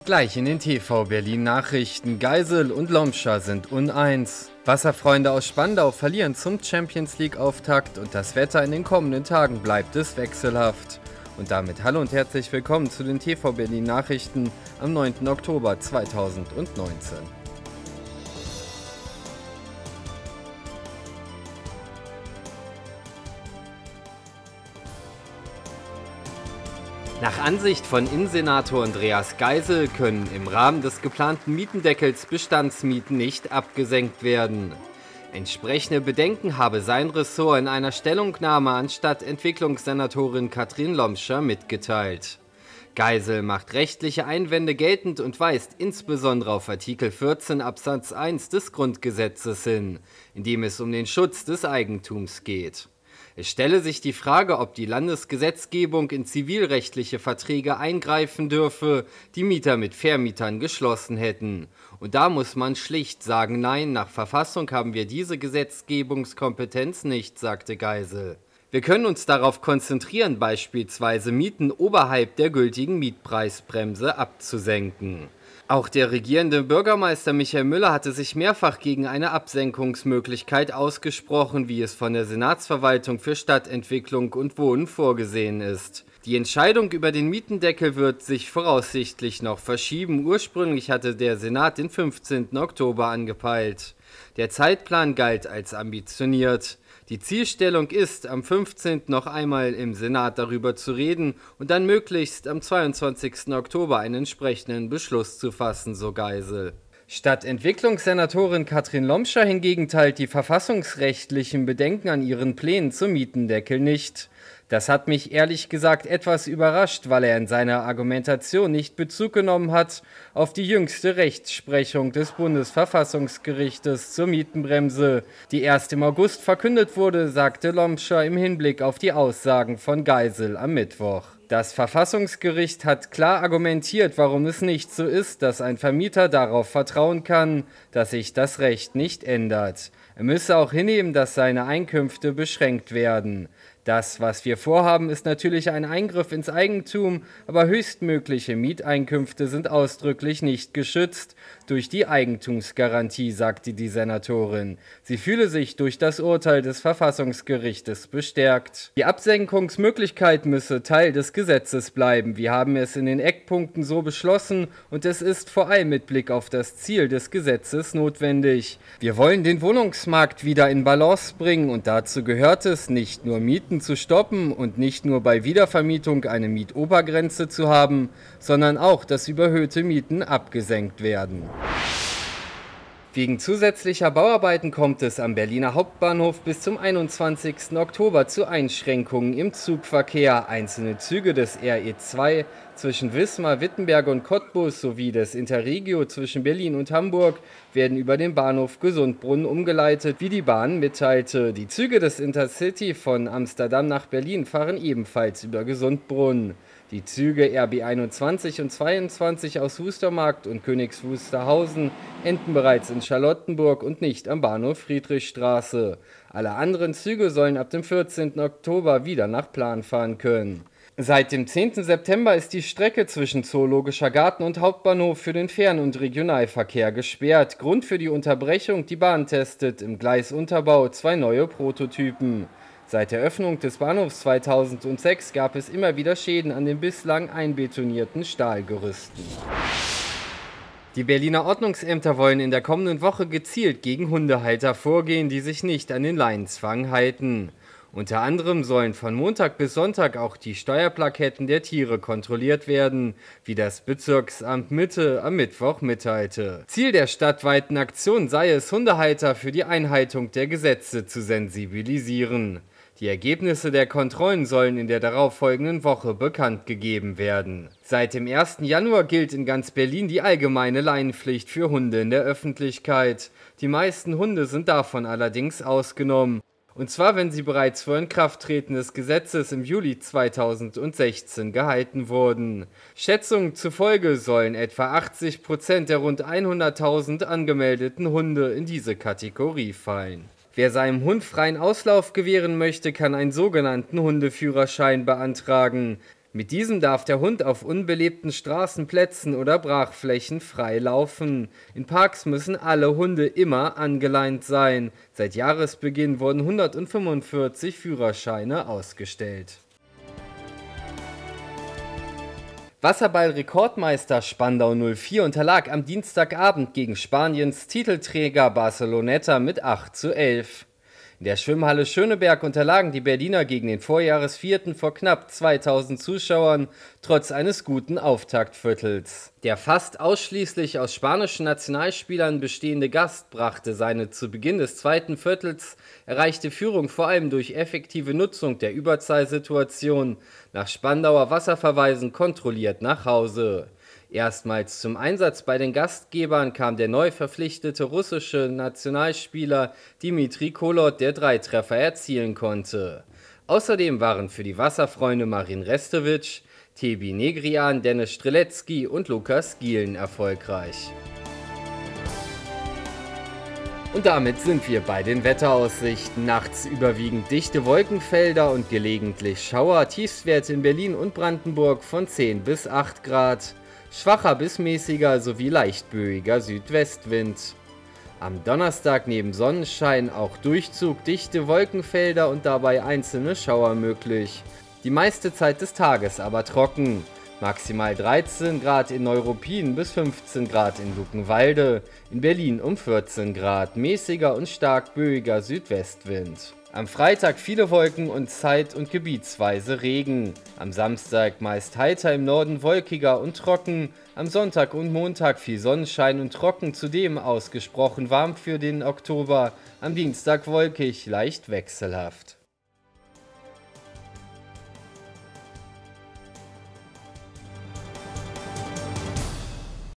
Gleich in den TV Berlin Nachrichten. Geisel und Lomscher sind uneins. Wasserfreunde aus Spandau verlieren zum Champions League Auftakt und das Wetter in den kommenden Tagen bleibt es wechselhaft. Und damit hallo und herzlich willkommen zu den TV Berlin Nachrichten am 9. Oktober 2019. Nach Ansicht von Innensenator Andreas Geisel können im Rahmen des geplanten Mietendeckels Bestandsmieten nicht abgesenkt werden. Entsprechende Bedenken habe sein Ressort in einer Stellungnahme an Stadtentwicklungssenatorin Katrin Lomscher mitgeteilt. Geisel macht rechtliche Einwände geltend und weist insbesondere auf Artikel 14 Absatz 1 des Grundgesetzes hin, in dem es um den Schutz des Eigentums geht. Es stelle sich die Frage, ob die Landesgesetzgebung in zivilrechtliche Verträge eingreifen dürfe, die Mieter mit Vermietern geschlossen hätten. Und da muss man schlicht sagen, nein, nach Verfassung haben wir diese Gesetzgebungskompetenz nicht, sagte Geisel. Wir können uns darauf konzentrieren, beispielsweise Mieten oberhalb der gültigen Mietpreisbremse abzusenken. Auch der regierende Bürgermeister Michael Müller hatte sich mehrfach gegen eine Absenkungsmöglichkeit ausgesprochen, wie es von der Senatsverwaltung für Stadtentwicklung und Wohnen vorgesehen ist. Die Entscheidung über den Mietendeckel wird sich voraussichtlich noch verschieben. Ursprünglich hatte der Senat den 15. Oktober angepeilt. Der Zeitplan galt als ambitioniert. Die Zielstellung ist, am 15. noch einmal im Senat darüber zu reden und dann möglichst am 22. Oktober einen entsprechenden Beschluss zu fassen, so Geisel. Stadtentwicklungssenatorin Katrin Lomscher hingegen teilt die verfassungsrechtlichen Bedenken an ihren Plänen zum Mietendeckel nicht. Das hat mich ehrlich gesagt etwas überrascht, weil er in seiner Argumentation nicht Bezug genommen hat auf die jüngste Rechtsprechung des Bundesverfassungsgerichtes zur Mietenbremse, die erst im August verkündet wurde, sagte Lomscher im Hinblick auf die Aussagen von Geisel am Mittwoch. Das Verfassungsgericht hat klar argumentiert, warum es nicht so ist, dass ein Vermieter darauf vertrauen kann, dass sich das Recht nicht ändert. Er müsse auch hinnehmen, dass seine Einkünfte beschränkt werden. Das, was wir vorhaben, ist natürlich ein Eingriff ins Eigentum, aber höchstmögliche Mieteinkünfte sind ausdrücklich nicht geschützt durch die Eigentumsgarantie, sagte die Senatorin. Sie fühle sich durch das Urteil des Verfassungsgerichtes bestärkt. Die Absenkungsmöglichkeit müsse Teil des Gesetzes bleiben. Wir haben es in den Eckpunkten so beschlossen und es ist vor allem mit Blick auf das Ziel des Gesetzes notwendig. Wir wollen den Wohnungsmarkt wieder in Balance bringen und dazu gehört es, nicht nur Mieten zu stoppen und nicht nur bei Wiedervermietung eine Mietobergrenze zu haben, sondern auch, dass überhöhte Mieten abgesenkt werden. Wegen zusätzlicher Bauarbeiten kommt es am Berliner Hauptbahnhof bis zum 21. Oktober zu Einschränkungen im Zugverkehr. Einzelne Züge des RE2 zwischen Wismar, Wittenberge und Cottbus sowie des Interregio zwischen Berlin und Hamburg werden über den Bahnhof Gesundbrunnen umgeleitet, wie die Bahn mitteilte. Die Züge des Intercity von Amsterdam nach Berlin fahren ebenfalls über Gesundbrunnen. Die Züge RB 21 und 22 aus Wustermarkt und Königs Wusterhausen enden bereits in Charlottenburg und nicht am Bahnhof Friedrichstraße. Alle anderen Züge sollen ab dem 14. Oktober wieder nach Plan fahren können. Seit dem 10. September ist die Strecke zwischen Zoologischer Garten und Hauptbahnhof für den Fern- und Regionalverkehr gesperrt. Grund für die Unterbrechung: die Bahn testet im Gleisunterbau 2 neue Prototypen. Seit der Öffnung des Bahnhofs 2006 gab es immer wieder Schäden an den bislang einbetonierten Stahlgerüsten. Die Berliner Ordnungsämter wollen in der kommenden Woche gezielt gegen Hundehalter vorgehen, die sich nicht an den Leinenzwang halten. Unter anderem sollen von Montag bis Sonntag auch die Steuerplaketten der Tiere kontrolliert werden, wie das Bezirksamt Mitte am Mittwoch mitteilte. Ziel der stadtweiten Aktion sei es, Hundehalter für die Einhaltung der Gesetze zu sensibilisieren. Die Ergebnisse der Kontrollen sollen in der darauffolgenden Woche bekannt gegeben werden. Seit dem 1. Januar gilt in ganz Berlin die allgemeine Leinenpflicht für Hunde in der Öffentlichkeit. Die meisten Hunde sind davon allerdings ausgenommen. Und zwar, wenn sie bereits vor Inkrafttreten des Gesetzes im Juli 2016 gehalten wurden. Schätzungen zufolge sollen etwa 80% der rund 100.000 angemeldeten Hunde in diese Kategorie fallen. Wer seinem Hund freien Auslauf gewähren möchte, kann einen sogenannten Hundeführerschein beantragen. Mit diesem darf der Hund auf unbelebten Straßenplätzen oder Brachflächen frei laufen. In Parks müssen alle Hunde immer angeleint sein. Seit Jahresbeginn wurden 145 Führerscheine ausgestellt. Wasserball-Rekordmeister Spandau 04 unterlag am Dienstagabend gegen Spaniens Titelträger Barceloneta mit 8:11. In der Schwimmhalle Schöneberg unterlagen die Berliner gegen den Vorjahresvierten vor knapp 2000 Zuschauern, trotz eines guten Auftaktviertels. Der fast ausschließlich aus spanischen Nationalspielern bestehende Gast brachte seine zu Beginn des zweiten Viertels erreichte Führung vor allem durch effektive Nutzung der Überzahlsituation nach Spandauer Wasserverweisen kontrolliert nach Hause. Erstmals zum Einsatz bei den Gastgebern kam der neu verpflichtete russische Nationalspieler Dmitri Kolot, der 3 Treffer erzielen konnte. Außerdem waren für die Wasserfreunde Marin Restovic, Tebi Negrian, Dennis Strelecki und Lukas Gielen erfolgreich. Und damit sind wir bei den Wetteraussichten. Nachts überwiegend dichte Wolkenfelder und gelegentlich Schauer, Tiefstwerte in Berlin und Brandenburg von 10 bis 8 Grad. Schwacher bis mäßiger sowie leicht böiger Südwestwind. Am Donnerstag neben Sonnenschein auch Durchzug, dichte Wolkenfelder und dabei einzelne Schauer möglich. Die meiste Zeit des Tages aber trocken. Maximal 13 Grad in Neuruppin bis 15 Grad in Luckenwalde. In Berlin um 14 Grad, mäßiger und stark böiger Südwestwind. Am Freitag viele Wolken und zeit- und gebietsweise Regen. Am Samstag meist heiter, im Norden wolkiger und trocken. Am Sonntag und Montag viel Sonnenschein und trocken, zudem ausgesprochen warm für den Oktober. Am Dienstag wolkig, leicht wechselhaft.